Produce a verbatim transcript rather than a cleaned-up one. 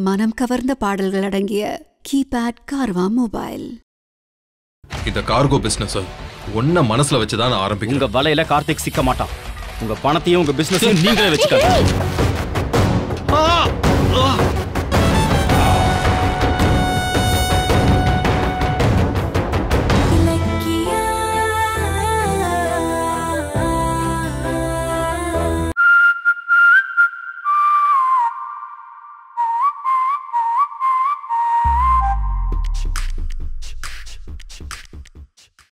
மனம் கவர்ந்த பாடல்கள் அடங்கிய கீபேட் கார்வா மொபைல். இந்த கார்கோ பிசினஸ் ஒன்ன மனசுல வச்சுதான் ஆரம்பிக்கும். உங்க வலையில கார்த்திக் சிக்க மாட்டான். உங்க பணத்தையும் உங்க பிசினஸையும் நீங்களே வச்சுக்காதீங்க.